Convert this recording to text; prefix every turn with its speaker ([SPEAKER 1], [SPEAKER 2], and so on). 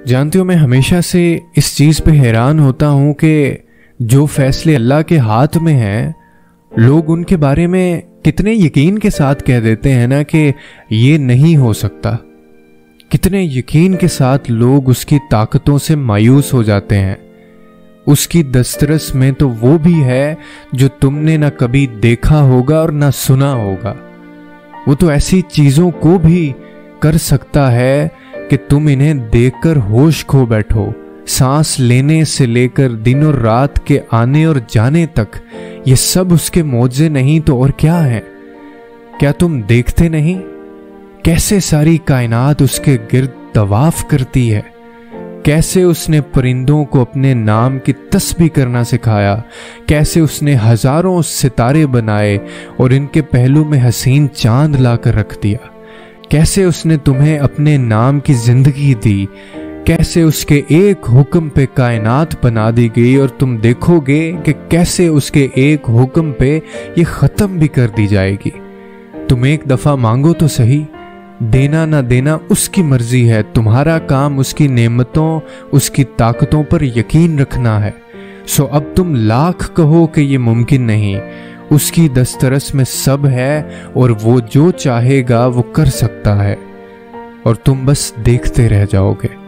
[SPEAKER 1] जानते हो, मैं हमेशा से इस चीज़ पे हैरान होता हूँ कि जो फैसले अल्लाह के हाथ में हैं, लोग उनके बारे में कितने यकीन के साथ कह देते हैं ना कि ये नहीं हो सकता। कितने यकीन के साथ लोग उसकी ताकतों से मायूस हो जाते हैं। उसकी दस्तरस में तो वो भी है जो तुमने ना कभी देखा होगा और ना सुना होगा। वो तो ऐसी चीज़ों को भी कर सकता है कि तुम इन्हें देखकर होश खो बैठो। सांस लेने से लेकर दिन और रात के आने और जाने तक ये सब उसके मौजे नहीं तो और क्या है? क्या तुम देखते नहीं कैसे सारी कायनात उसके गिर्द तवाफ करती है? कैसे उसने परिंदों को अपने नाम की तस्बीह करना सिखाया, कैसे उसने हजारों सितारे बनाए और इनके पहलू में हसीन चांद लाकर रख दिया, कैसे उसने तुम्हें अपने नाम की जिंदगी दी, कैसे उसके एक हुक्म पे कायनात बना दी गई और तुम देखोगे कि कैसे उसके एक हुक्म पे ये ख़त्म भी कर दी जाएगी। तुम एक दफ़ा मांगो तो सही, देना ना देना उसकी मर्जी है। तुम्हारा काम उसकी नेमतों, उसकी ताकतों पर यकीन रखना है। सो अब तुम लाख कहो कि ये मुमकिन नहीं, उसकी दस्तरस में सब है और वो जो चाहेगा वो कर सकता है और तुम बस देखते रह जाओगे।